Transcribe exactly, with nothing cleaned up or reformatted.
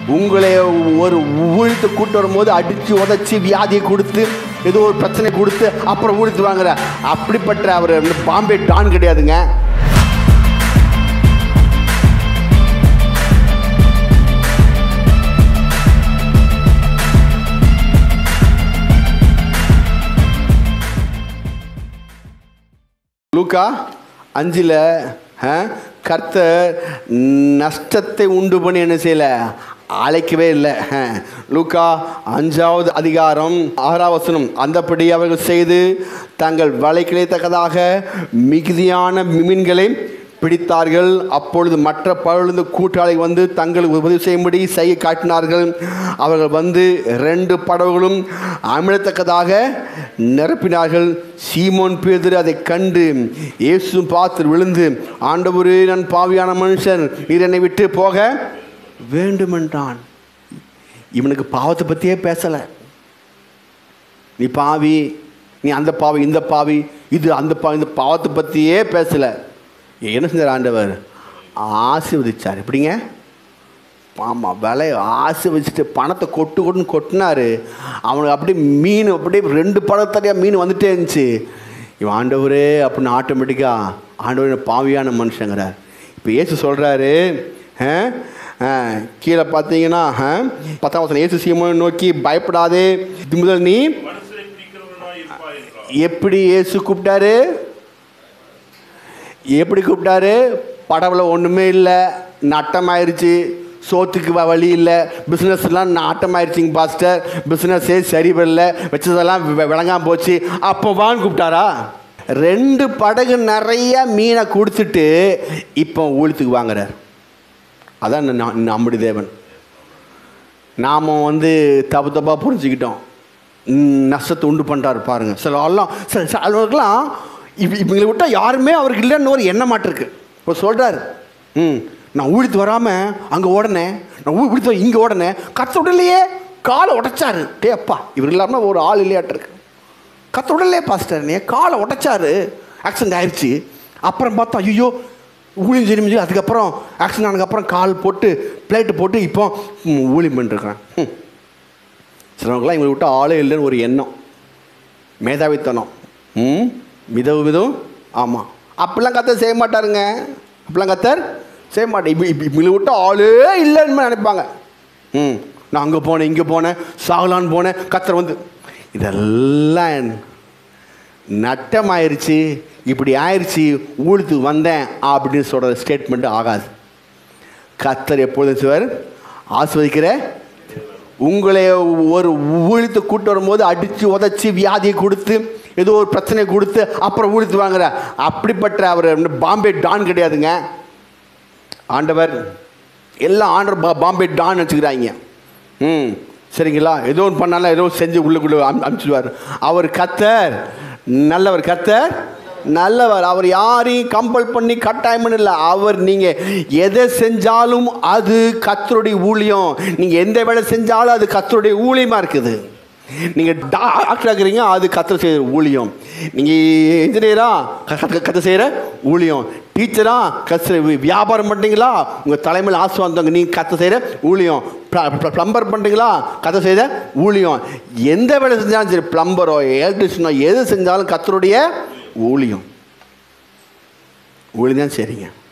உங்களை ஒரு ஊழித்து கூட்டு வரும்போது அடித்து உதச்சி வியாதியை கொடுத்து ஏதோ ஒரு பிரச்சனை கொடுத்து அப்புறம் ஊழித்து வாங்குற அப்படிப்பட்ட அவர் பாம்பே டான் கிடையாதுங்க. லூக்கா அஞ்சில் கர்த்தர் நஷ்டத்தை உண்டு பண்ணி என்ன செய்யல, அழைக்கவே இல்லை. லூக்கா அஞ்சாவது அதிகாரம் ஆறாம் வசனம், அந்தபடி அவர்கள் செய்து தங்கள் வலை கிடைத்தக்கதாக மிகுதியான மீன்களை பிடித்தார்கள். அப்பொழுது மற்ற பழுந்து கூட்டாளி வந்து தங்களுக்கு உதவி செய்யும்படி செய்ய காட்டினார்கள். அவர்கள் வந்து ரெண்டு படகுகளும் அமிழத்தக்கதாக நிரப்பினார்கள். சீமோன் பேதுரு அதை கண்டு இயேசு பார்த்து விழுந்து, ஆண்டவரே, நான் பாவியான மனுஷன், நீர் என்னை விட்டு போக வேண்டுமென்றான். இவனுக்கு பாவத்தை பற்றியே பேசலை. நீ பாவி, நீ அந்த பாவி, இந்த பாவி, இது அந்த பாவி, இந்த பாவத்தை பற்றியே பேசலை. என்ன செஞ்சார் ஆண்டவர்? ஆசீர்வதிச்சார். எப்படிங்க? ஆமாம், விலை ஆசீர்வதிச்சுட்டு பணத்தை கொட்டு கொட்டுன்னு கொட்டினார். அவனுக்கு அப்படியே மீன் அப்படியே ரெண்டு படத்தடியாக மீன் வந்துட்டே இருந்துச்சு. இவன் ஆண்டவரே அப்படின்னு ஆட்டோமேட்டிக்காக ஆண்டவர் பாவியான மனுஷங்கிறார். இப்போ இயேசு சொல்கிறாரு, கீழே பார்த்தீங்கன்னா பத்தாம் வசனம், இயேசு சீமோனை நோக்கி, பயப்படாதே, இது முதல் நீ எப்படி இயேசு கூப்பிட்டாரு? எப்படி கூப்பிட்டாரு? படவுல ஒன்றுமே இல்லை, நட்டமாயிருச்சு, சோத்துக்கு வழி இல்லை, பிஸ்னஸ்லாம் நாட்டமாயிருச்சிங்க பாஸ்டர், பிஸ்னஸே சரி வரல, வச்சதெல்லாம் விளங்காமல் போச்சு, அப்போ வான்னு கூப்பிட்டாரா? ரெண்டு படகு நிறைய மீனை கொடுத்துட்டு இப்போ ஊழித்துக்கு வாங்குறார். அதான் நம்முடைய தேவன். நாம் வந்து தப்பு தப்பாக புரிஞ்சுக்கிட்டோம், நஷ்டத்தை உண்டு பண்ணுறாரு பாருங்கள். சில எல்லாம் சில சிலவர்களுக்கெல்லாம் இப்போ இவங்களை விட்டால் யாருமே அவருக்கு இல்லைன்னு ஒரு எண்ண மாட்டிருக்கு. இப்போ சொல்கிறார், ம் நான் ஊழித்து வராமல் அங்கே ஓடனேன், நான் ஊ ஊழித்து இங்கே ஓடனேன், கத்த உடலையே காலை உடைச்சாரு. டே அப்பா, இவர் இல்லாமல் ஒரு ஆள் இல்லையாட்டிருக்கு. கத்த உடலே பாஸ்டர், நீ காலை உடைச்சாரு, ஆக்சிடென்ட் ஆயிடுச்சு. அப்புறம் பார்த்தா ஐயோ ஊழியம் தெரிஞ்சு, அதுக்கப்புறம் ஆக்சிடென்ட் ஆனதுக்கப்புறம் கால் போட்டு பிளேட்டு போட்டு இப்போ ஊழியம் பண்ணிருக்கிறேன். ம் சிலவங்களாம் இவங்களை விட்டால் ஆளே இல்லைன்னு ஒரு எண்ணம், மேதாவித்தனம், ம் மிதவு மிதவும். ஆமாம், அப்படிலாம் கத்தர் செய்ய மாட்டாருங்க. அப்படிலாம் கத்தர் செய்ய மாட்டேன். இப்போ இப்போ இவங்களை விட்டால் ஆளே இல்லைன்னு நினைப்பாங்க. ம் நான் அங்கே போனேன், இங்கே போனேன், சாகலான்னு போனேன், கத்தர் வந்து இதெல்லாம் நட்டமாயிருச்சு, இப்படி ஆயிடுச்சு, ஊழித்து வந்தேன் அப்படின்னு சொல்கிற ஸ்டேட்மெண்ட்டு ஆகாது. கத்தர் எப்பொழுதும் சார் ஆஸ்வதிக்கிற உங்களை ஒரு ஊழித்து கூட்டு வரும்போது அடித்து உதச்சி வியாதியை கொடுத்து ஏதோ ஒரு பிரச்சனை கொடுத்து அப்புறம் ஊழித்து வாங்குற அப்படிப்பட்ட அவர் பாம்பே டான் கிடையாதுங்க. ஆண்டவர் எல்லாம் ஆண்டவர் பாம்பே டான் வச்சுக்கிறாங்க. ம் சரிங்களா, ஏதோ ஒன்று பண்ணாலும் ஏதோ செஞ்சு உள்ளுக்குள்ளே அனுப்பிச்சிடுவார். அவர் கர்த்தர் நல்லவர், கர்த்தர் நல்லவர். அவர் யாரையும் கம்பல் பண்ணி கட்டாயம் இல்லை. அவர் நீங்கள் எதை செஞ்சாலும் அது கர்த்தருடைய ஊழியம். நீங்கள் எந்த வேலை செஞ்சாலும் அது கர்த்தருடைய ஊழியமாக இருக்குது. நீங்கள் டாக்டர் ஆக்குறீங்க, அது கர்த்தர் செய்கிற ஊழியம். நீங்கள் இன்ஜினியராக கர்த்தர் செய்கிற ஊழியம். டீச்சராக கர்த்தர் வியாபாரம் பண்ணுறீங்களா, உங்கள் தலைமையில் ஆசை வந்தவங்க நீங்கள் கர்த்தர் செய்கிற ஊழியம். ப்ளம்பர் பண்ணுறீங்களா, கர்த்தர் செய்கிற ஊழியம். எந்த வேலை செஞ்சாலும் சரி, ப்ளம்பரோ எலக்ட்ரிஷியனோ எது செஞ்சாலும் கர்த்தருடைய ஊழியம். ஊழியம் தான் சரிங்க.